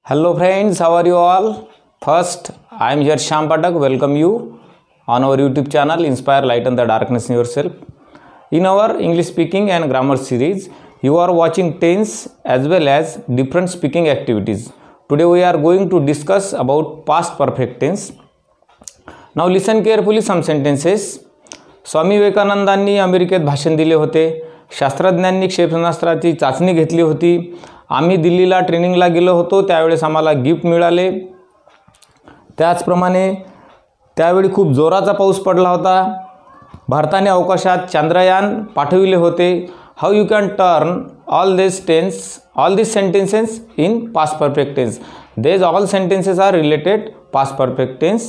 Hello friends, how are you all? First, I am here Shyam Patak. Welcome you on our YouTube channel Inspire Lighten the Darkness in Yourself. In our English speaking and grammar series, you are watching tense as well as different speaking activities. Today we are going to discuss about past perfect tense. Now listen carefully some sentences. स्वामी विवेकानंदांनी अमेरिकेत भाषण दिले होते. शास्त्रज्ञांनी क्षेपणास्त्राची चाचणी घेतली होती. आम्ही दिल्लीला ट्रेनिंगला गेलो होतो, त्यावेळेस आम्हाला गिफ्ट मिळाले. त्याचप्रमाणे त्यावेळी खूप जोराचा पाऊस पडला होता. भारताने अवकाशात चंद्रयान पाठविले होते. How you can turn all this sentences in past perfect tense. These all sentences are related past perfect tense.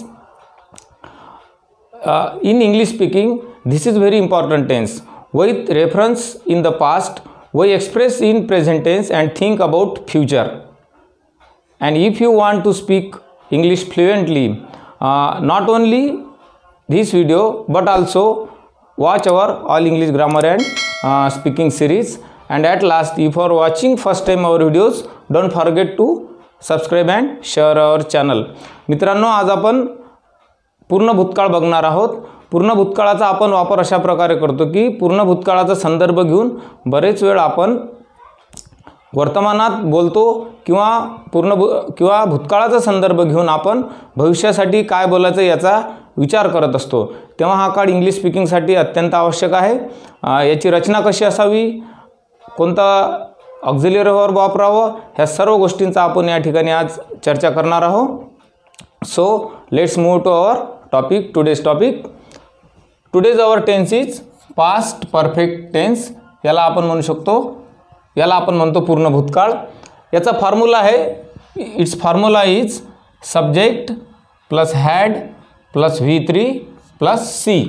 In English speaking, this is very important tense. With reference in the past, we express in present tense and think about future. And if you want to speak English fluently, not only this video but also watch our all English grammar and speaking series. And at last, if you are watching first time our videos, don't forget to subscribe and share our channel. मित्रांनो, आज आपण पूर्ण भूतकाळ बघणार आहोत. पूर्ण भूतकाळाचा आपण वापर अशा प्रकारे करतो की पूर्ण भूतकाळाचा संदर्भ घेऊन बरेच वेळ आपण वर्तमानात बोलतो किंवा भूतकाळाचा संदर्भ घेऊन आपण भविष्यासाठी काय बोलायचं याचा विचार करत असतो. तेव्हा हा काळ इंग्लिश स्पीकिंगसाठी अत्यंत आवश्यक आहे. याची रचना कशी असावी, कोणता ऑक्झिलरी वर्ब वापरावं, ह्या सर्व गोष्टींचा आपण या ठिकाणी आज चर्चा करणार आहोत. So let's move to our topic. Today's our tense is past perfect tense. याला आपण म्हणू शकतो, याला आपण म्हणतो पूर्ण भूतकाळ. याचा फॉर्म्युला आहे, its formula is subject plus had plus V3 plus C.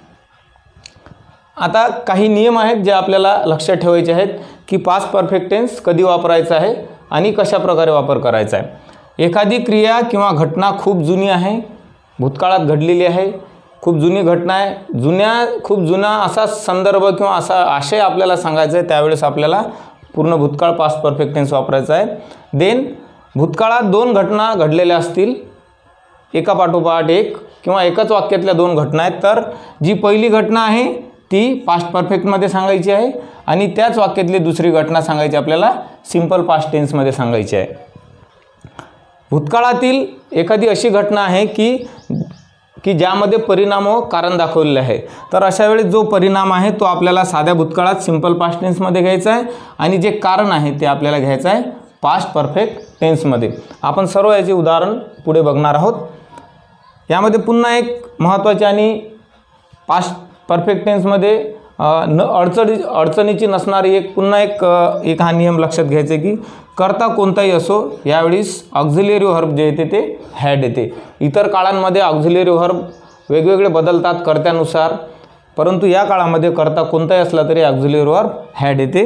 आता काही नियम आहेत जे आपल्याला लक्षात ठेवायचे आहेत की पास्ट परफेक्ट टेन्स कधी वापरायचा आहे आणि कशा प्रकारे वापर करायचा आहे. एखादी क्रिया किंवा घटना खूप जुनी आहे, भूतकाळात घडलेली आहे, खूप जुनी घटना आहे, खूप जुना असा संदर्भ किंवा असा आशय आपल्याला सांगायचा आहे, त्यावेळेस आपल्याला पूर्ण भूतकाळ पास्ट परफेक्ट टेन्स वापरायचा आहे. देन भूतकाळात दोन घटना घडलेल्या असतील, एका पाठोपाठ एक किंवा एकाच वाक्यातल्या दोन घटना आहेत, तर जी पहिली घटना आहे ती पास्ट परफेक्टमध्ये सांगायची आहे आणि त्याच वाक्यातली दुसरी घटना सांगायची आपल्याला सिंपल पास्ट टेन्समध्ये सांगायची आहे. भूतकाळातील एखादी अशी घटना आहे की ज्यामध्ये परिणाम व कारण दाखवलेले आहे, तर अशा वेळी जो परिणाम आहे तो आपल्याला साध्या भूतकाळात सिंपल पास्ट टेन्समध्ये घ्यायचा आहे आणि जे कारण आहे ते आपल्याला घ्यायचं आहे पास्ट परफेक्ट टेन्समध्ये. आपण सर्व याचे उदाहरण पुढे बघणार आहोत. यामध्ये पुन्हा एक महत्त्वाचे आणि पास्ट परफेक्ट टेन्समध्ये अडचणीची नसणारी पुन्हा एक हा नियम लक्षात घ्यायचा की कर्ता कोणताही असो, यावेळीस ऑक्झिलरी व्हर्ब जे येते ते हॅड येते. इतर काळांमध्ये ऑक्झिलरी व्हर्ब वेगवेगळे बदलतात कर्त्यानुसार, परंतु या काळामध्ये कर्ता कोणताही असला तरी ऑक्झिलरी व्हर्ब हॅड येते.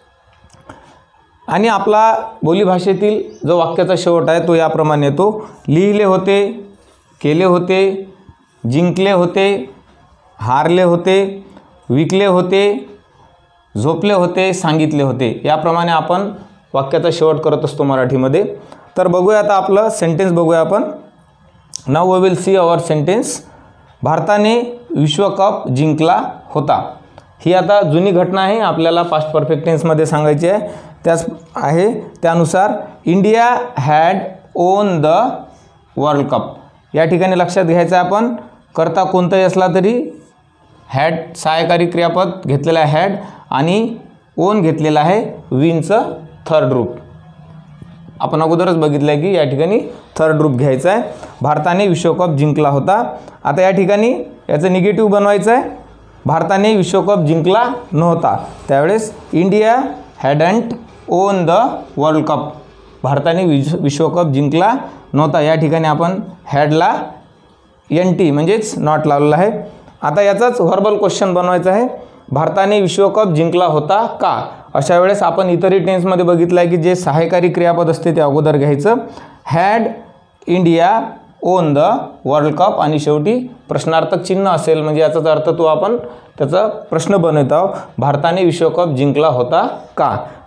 आणि आपला बोलीभाषेतील जो वाक्याचा शेवट आहे तो याप्रमाणे येतो: लिहिले होते, केले होते, जिंकले होते, हारले होते, विकले होते, झोपले होते, सांगितले होते. याप्रमाणे आपण वाक्याचा शेवट करत असतो मराठीमध्ये. तर बघूया आता आपलं सेंटेन्स बघूया आपण. Now we will see our sentence. भारताने विश्वकप जिंकला होता. ही आता जुनी घटना आहे, आपल्याला पास्ट परफेक्ट टेन्समध्ये सांगायची आहे. त्यानुसार India had won the world cup. या ठिकाणी लक्षात घ्यायचं आहे आपण, कर्ता कोणताही असला तरी हॅड सहाय्यकारी क्रियापद घेतलेलं आहे हॅड आणि ओन घेतलेलं आहे विनचं थर्ड रूप. आपण अगोदरच बघितलं आहे की या ठिकाणी थर्ड रूप घ्यायचं आहे. भारताने विश्वकप जिंकला होता. आता या ठिकाणी याचं निगेटिव्ह बनवायचं आहे. भारताने विश्वकप जिंकला नव्हता, त्यावेळेस India hadn't won the world cup. भारताने विश्वकप जिंकला नव्हता, या ठिकाणी आपण हॅडला NT म्हणजेच नॉट लावलेला आहे. आता याचाच व्हर्बल क्वेश्चन बनवायचा आहे. भारताने विश्वकप जिंकला होता का? अशा वेळेस आपण इतरही टेन्समध्ये बघितलं आहे की जे सहाय्यकारी क्रियापद असते ते अगोदर घ्यायचं. Had India won the world cup आणि शेवटी प्रश्नार्थक चिन्ह असेल, म्हणजे याचाच अर्थ तो आपण त्याचा प्रश्न बनवत आहोत, भारताने विश्वकप जिंकला होता का.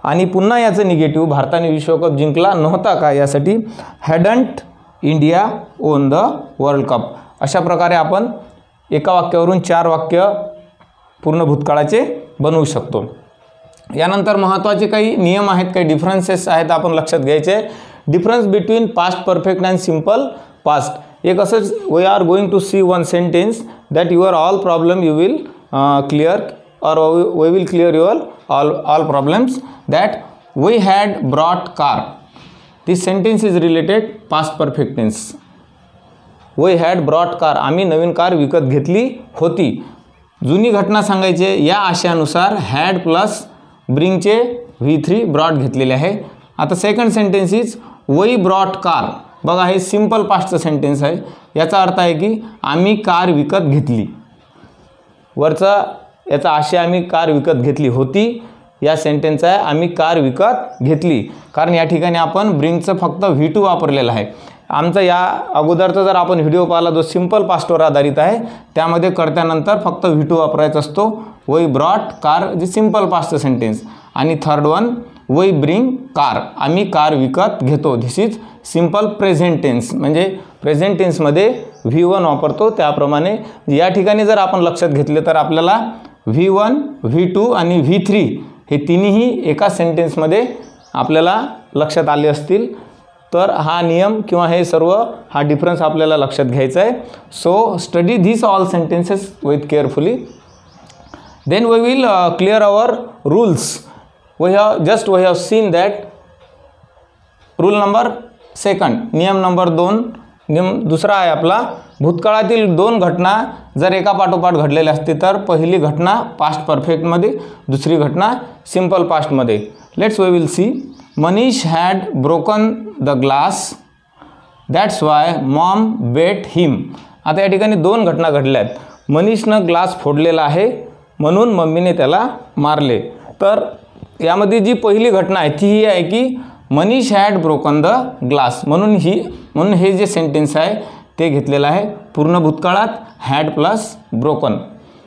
आणि पुन्हा याचं निगेटिव्ह, भारताने विश्वकप जिंकला नव्हता का, यासाठी hadn't India won the world cup. अशा प्रकारे आपण एका वाक्यावरून 4 वाक्य पूर्ण भूतकाळाचे बनवू शकतो. यानंतर महत्त्वाचे काही नियम आहेत, काही डिफरन्सेस आहेत आपण लक्षात घ्यायचे. Difference between past perfect and simple past. एक असंच we are going to see one sentence that your all problem you will clear or we will clear your all problems. That we had brought car. This sentence is related past perfect tense. We had brought car. आम्ही नवीन car विकत घेतली होती. जुनी घटना सांगायचे या आशयानुसार had plus ब्रिंगचे V3 brought घेतलेले आहे. आता second sentence is we brought car. बघा हे सिंपल पास्टचं सेंटेन्स आहे. याचा अर्थ आहे की आम्ही कार विकत घेतली. वरचा याचा आशय आम्ही कार विकत घेतली होती, या सेंटेन्स आहे आम्ही कार विकत घेतली. कारण या ठिकाणी आपण ब्रिंगचं फक्त V2 वापरलेलं आहे. आमचा या अगोदरचा जर आपण व्हिडिओ पाहिला जो सिंपल पास्टवर आधारित आहे त्यामध्ये कर्त्यानंतर फक्त V2 वापरायचा असतो. वी ब्रॉट कार जे सिंपल पास्टचं सेंटेन्स. आणि third one we bring car, आम्ही कार विकत घेतो. This is simple present tense. म्हणजे प्रेझेंट टेन्समध्ये V1 वापरतो. त्याप्रमाणे या ठिकाणी जर आपण लक्षात घेतले तर आपल्याला V1, V2 आणि V3 हे तिन्ही एका सेंटेन्समध्ये आपल्याला लक्षात आले असतील. तर हा नियम किंवा हे सर्व हा डिफरन्स आपल्याला लक्षात घ्यायचा आहे. So study this all sentences with carefully. Then we will clear our rules. We have seen that rule number second, नियम नंबर 2. नियम दुसरा आहे आपला, भूतकाळातील 2 घटना जर एका पाठोपाठ घडलेल्या असते तर पहिली घटना पास्ट परफेक्टमध्ये, दुसरी घटना सिंपल पास्टमध्ये. Let's we will see. Manish had broken the glass that's why mom beat him. आता या ठिकाणी 2 घटना घडल्या आहेत. मनीषनं ग्लास फोडलेला आहे म्हणून मम्मीने त्याला मारले. तर यामध्ये जी पहिली घटना आहे ती ही आहे की Manish had broken the glass. म्हणून हे जे सेंटेन्स आहे ते घेतलेलं आहे पूर्ण भूतकाळात had plus broken.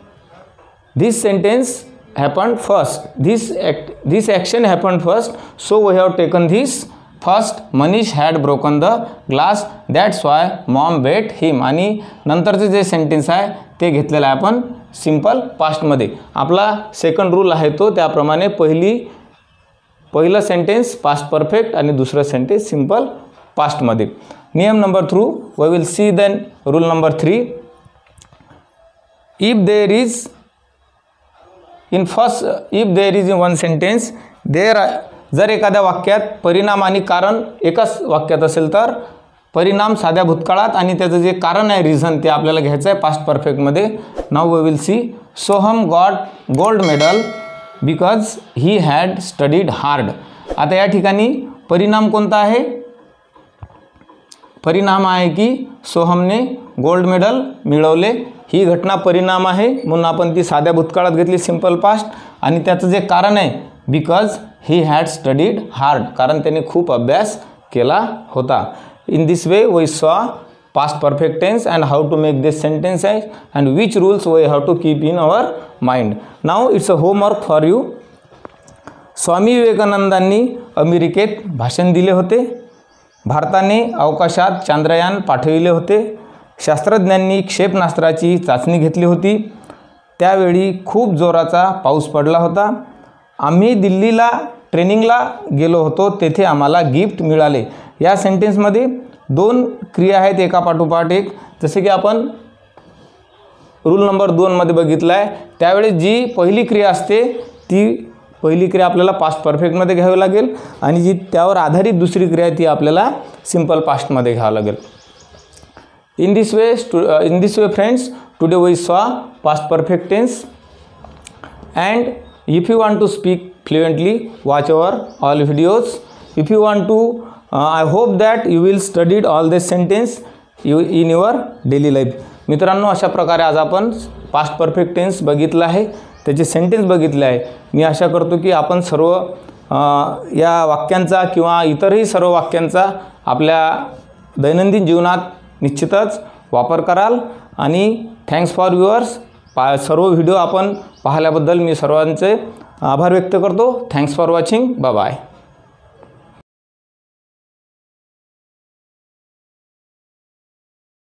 This sentence happened first. This action happened first. So we have taken this first. Manish had broken the glass that's why mom beat him. आणि नंतरचे जे सेंटेन्स आहे ते घेतलेलं आहे आपण सिंपल पास्टमध्ये. आपला सेकंड रूल आहे तो त्याप्रमाणे पहिलं सेंटेन्स पास्ट परफेक्ट आणि दुसरं सेंटेन्स सिंपल पास्टमध्ये. नियम number 3 we will see. Then rule number 3. If there is in one sentence जर एखाद्या वाक्यात परिणाम आणि कारण एकाच वाक्यात असेल तर परिणाम साध्या भूतकाळात आणि त्याचं जे कारण आहे रिझन ते आपल्याला घ्यायचं आहे पास्ट परफेक्टमध्ये. Now we will see. Soham got gold medal because he had studied hard. आता या ठिकाणी परिणाम कोणता आहे? परिणाम आहे की सोहमने गोल्ड मेडल मिळवले. ही घटना परिणाम आहे म्हणून आपण ती साध्या भूतकाळात घेतली सिंपल पास्ट. आणि त्याचं जे कारण आहे because he had studied hard, कारण त्याने खूप अभ्यास केला होता. In this way we saw past perfect tense and how to make this sentence and which rules we have to keep in our mind. Now it's a homework for you. Swami विवेकानंदांनी अमेरिकेत भाषण दिले होते. भारताने अवकाशात चांद्रयान पाठविले होते. शास्त्रज्ञांनी क्षेपणास्त्राची चाचणी घेतली होती. त्यावेळी खूप जोराचा पाऊस पडला होता. आम्ही दिल्लीला ट्रेनिंगला गेलो होतो, तेथे आम्हाला गिफ्ट मिळाले. या सेंटेन्समध्ये 2 क्रिया आहेत एका पाठोपाठ एक. जसे की आपण रूल नंबर 2 मध्ये बघितलं आहे त्यावेळेस जी पहिली क्रिया असते ती पहिली क्रिया आपल्याला पास्ट परफेक्टमध्ये घ्यावी लागेल आणि जी त्यावर आधारित दुसरी क्रिया ती आपल्याला सिंपल पास्टमध्ये घ्यावी लागेल. In this way friends, today we saw past perfect tense and if you want to speak fluently, watch our all videos. If you want to I hope that you will studied all this sentence in your daily life. मित्रांनो, अशा प्रकारे आज आपण past perfect tense बघितला आहे, त्याचे sentence बघितले आहे. मी आशा करतो की आपण सर्व या वाक्यांचा किंवा इतरही सर्व वाक्यांचा आपल्या दैनंदिन जीवनात निश्चितच वापर कराल. आणि थँक्स फॉर व्ह्युअर्स. सर्व व्हिडिओ आपण पाहिल्याबद्दल मी सर्वांचे आभार व्यक्त करतो. Thanks for watching. Bye bye.